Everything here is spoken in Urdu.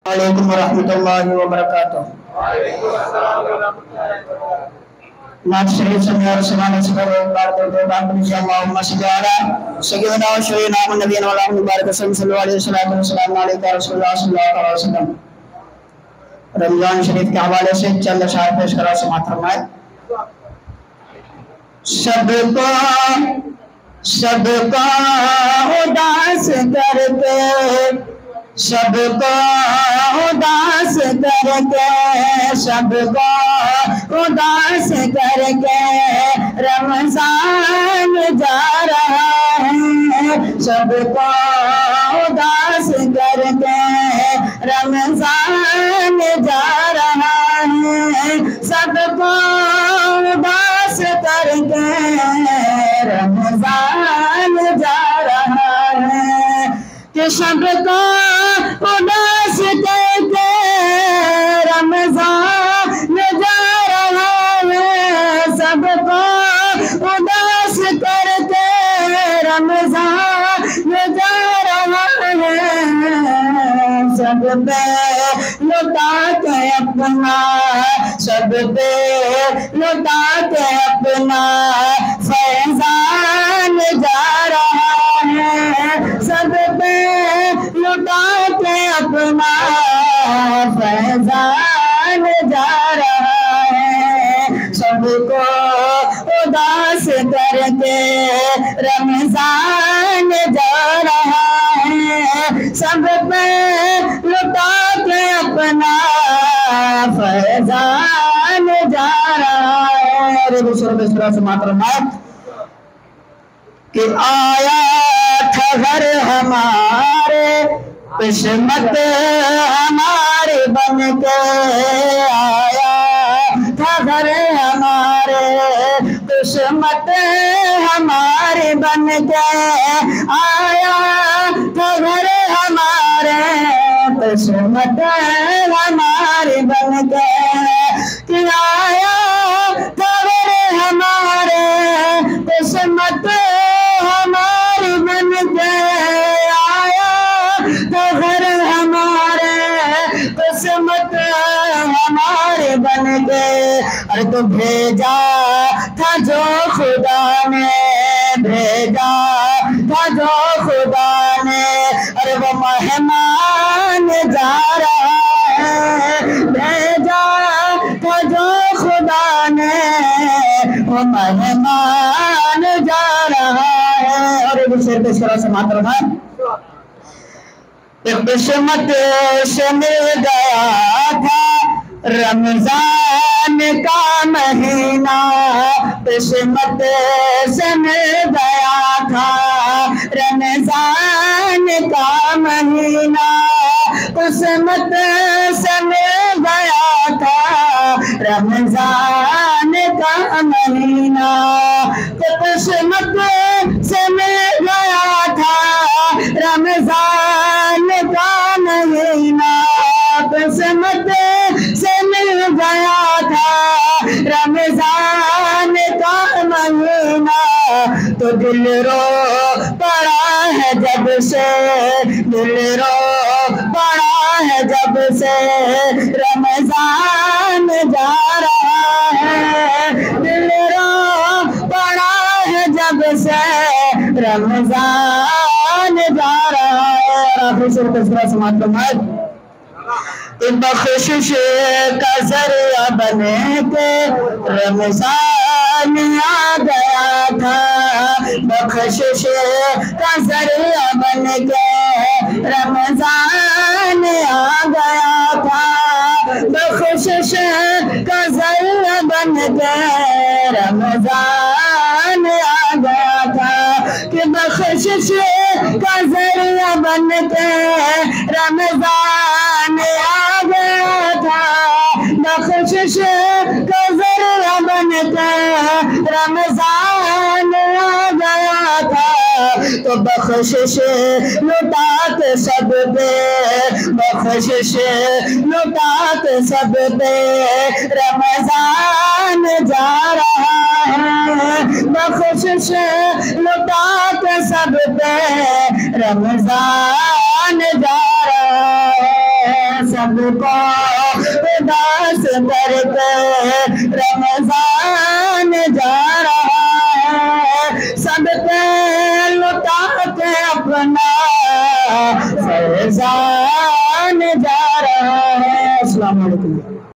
علیکم ورحمۃ اللہ وبرکاتہ۔ نعت شریف سے میرا سلام سے پہلے ایک بار درود پاک پڑھیے، اللہم صل علی سیدنا و شفیعنا و نبینا مولانا مبارک وسلم صلی اللہ علیہ وسلم علیہ رسول اللہ صلی اللہ علیہ وسلم۔ رمضان شریف کے حوالے سے چند اشعار پیش کرا سماعت فرمائے۔ سب کو اداس کر کے، سب کو اداس کر کے، سب کو اداس کر کے رمضان جا رہا ہے، سب کو اداس کر کے رمضان جا رہا ہے، سب کو اداس کر کے رمضان جا رہا ہے، کہ سب کو اداس کر کے رمضان جا رہا ہے، سب کو اداس کر کے رمضان جا رہا ہے، سب پہ لٹا کے اپنا، سب پہ لٹا کے اپنا فیضان جا رہا ہے، سب پہ لٹا کے اپنا فیضان جا رہا ہے، سب کو اداس کر کے رمضان جا رہا ہے، سب پہ لٹا کے اپنا فیضان جا رہا ہے۔ اور دوسرے بسرا سے ماترمات کہ آیا تھا گھر ہمارے، قسمت ہماری بن کے آیا تھا گھر ہمارے، قسمت ہماری بن کے آیا تھا گھر ہمارے، قسمت ہماری بن کے کہ آیا تھا گھر ہمارے، قسمت ہماری بن کے آیا تو گھر ہمارے، قسمت ہماری بن کے، اور تو بھیجا تھا جو خدا نے، بھیجا تھا جو خدا نے، اور وہ مہمان جا رہا ہے، بھیجا تھا جو خدا نے، وہ مہمان جا رہا ہے۔ اور ایک شعر پیش کرا سماعت فرمائے۔ قسمت سے مل گیا تھا رمضان کا مہینہ، قسمت سے مل گیا تھا رمضان کا مہینہ، قسمت سے مل گیا تھا رمضان کا مہینہ، قسمت سے مل گیا تھا رمضان کا مہینہ، قسمت سے مل گیا تھا رمضان کا مہینہ، تو دل رو پڑا ہے جب سے، دل رو پڑا ہے جب سے رمضان جا رہا ہے، دل رو پڑا ہے جب سے رمضان جا رہا ہے۔ اور آخری سورۃ الاسراء سماعت فرمائے۔ بخشش کا ذریعہ بنے کے رمضان آ گیا تھا، بخشش کا ذریعہ بن کے رمضان آ گیا تھا، بخشش کا ذریعہ بن کے رمضان آ گیا تھا، کہ بخشش کا ذریعہ بن کے رمضان آ گیا تھا، بخشش کا ذریعہ بن کے رمضان آ گیا تھا، تو بخشش لٹا کے سب پہ، بخشش لٹا کے سب پہ رمضان جا رہا ہے، بخشش لٹا کے سب پہ رمضان جا رہا ہے۔ سب کو اداس کر کے رمضان جا رہا ہے، سب پہ لٹا کے اپنا فیضان جا رہا ہے۔ السلام علیکم۔